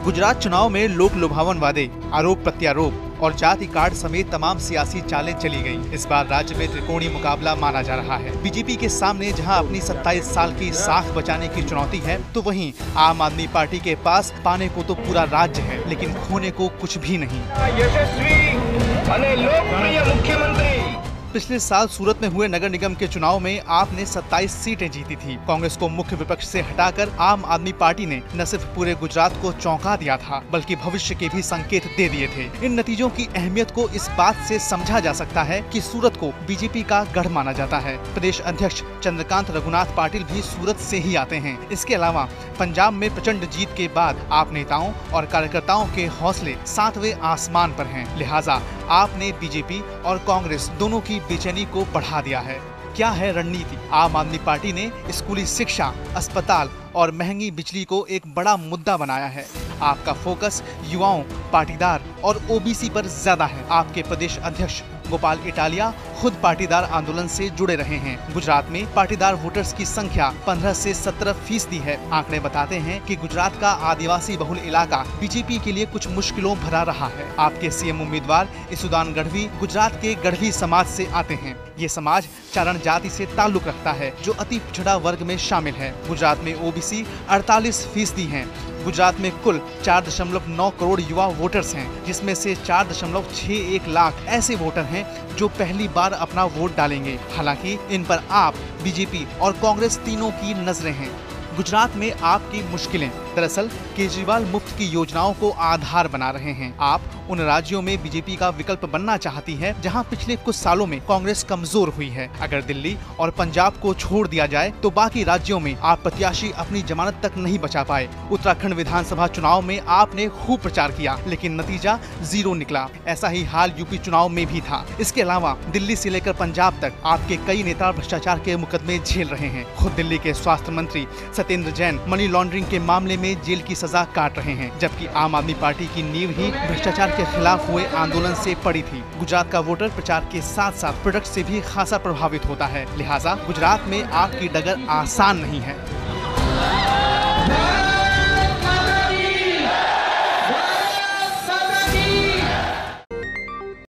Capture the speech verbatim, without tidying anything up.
गुजरात चुनाव में लोक लुभावन वादे, आरोप प्रत्यारोप और जाति कार्ड समेत तमाम सियासी चालें चली गईं। इस बार राज्य में त्रिकोणीय मुकाबला माना जा रहा है। बीजेपी के सामने जहां अपनी सत्ताईस साल की साख बचाने की चुनौती है, तो वहीं आम आदमी पार्टी के पास पाने को तो पूरा राज्य है, लेकिन खोने को कुछ भी नहीं। यशस्वी और लोकप्रिय मुख्यमंत्री। पिछले साल सूरत में हुए नगर निगम के चुनाव में आपने सत्ताईस सीटें जीती थी। कांग्रेस को मुख्य विपक्ष से हटाकर आम आदमी पार्टी ने न सिर्फ पूरे गुजरात को चौंका दिया था, बल्कि भविष्य के भी संकेत दे दिए थे। इन नतीजों की अहमियत को इस बात से समझा जा सकता है कि सूरत को बीजेपी का गढ़ माना जाता है। प्रदेश अध्यक्ष चंद्रकांत रघुनाथ पाटिल भी सूरत से ही आते हैं। इसके अलावा पंजाब में प्रचंड जीत के बाद आप नेताओं और कार्यकर्ताओं के हौसले सातवें आसमान पर हैं। लिहाजा आपने बीजेपी और कांग्रेस दोनों की बेचैनी को बढ़ा दिया है। क्या है रणनीति? आम आदमी पार्टी ने स्कूली शिक्षा, अस्पताल और महंगी बिजली को एक बड़ा मुद्दा बनाया है। आपका फोकस युवाओं, पाटीदार और ओबीसी पर ज्यादा है। आपके प्रदेश अध्यक्ष गोपाल इटालिया खुद पाटीदार आंदोलन से जुड़े रहे हैं। गुजरात में पाटीदार वोटर्स की संख्या पंद्रह से सत्रह फीसदी है। आंकड़े बताते हैं कि गुजरात का आदिवासी बहुल इलाका बीजेपी के लिए कुछ मुश्किलों भरा रहा है। आपके सीएम उम्मीदवार इसुदान गढ़वी गुजरात के गढ़वी समाज से आते हैं। ये समाज चारण जाति से ताल्लुक रखता है, जो अति पिछड़ा वर्ग में शामिल है। गुजरात में ओबीसी अड़तालीस फीसदी है। गुजरात में कुल चार दशमलव नौ करोड़ युवा वोटर्स हैं, जिसमें से चार दशमलव छह एक लाख ऐसे वोटर हैं जो पहली बार अपना वोट डालेंगे। हालांकि इन पर आप, बीजेपी और कांग्रेस तीनों की नजरें हैं। गुजरात में आपकी मुश्किलें दरअसल केजरीवाल मुफ्त की योजनाओं को आधार बना रहे हैं। आप उन राज्यों में बीजेपी का विकल्प बनना चाहती है जहां पिछले कुछ सालों में कांग्रेस कमजोर हुई है। अगर दिल्ली और पंजाब को छोड़ दिया जाए तो बाकी राज्यों में आप प्रत्याशी अपनी जमानत तक नहीं बचा पाए। उत्तराखंड विधानसभा चुनाव में आपने खूब प्रचार किया, लेकिन नतीजा जीरो निकला। ऐसा ही हाल यूपी चुनाव में भी था। इसके अलावा दिल्ली से लेकर पंजाब तक आपके कई नेता भ्रष्टाचार के मुकदमे झेल रहे हैं। खुद दिल्ली के स्वास्थ्य मंत्री सत्येंद्र जैन मनी लॉन्ड्रिंग के मामले में जेल की सजा काट रहे हैं, जबकि आम आदमी पार्टी की नींव ही भ्रष्टाचार के खिलाफ हुए आंदोलन से पड़ी थी। गुजरात का वोटर प्रचार के साथ साथ प्रोडक्ट से भी खासा प्रभावित होता है। लिहाजा गुजरात में आपकी डगर आसान नहीं है।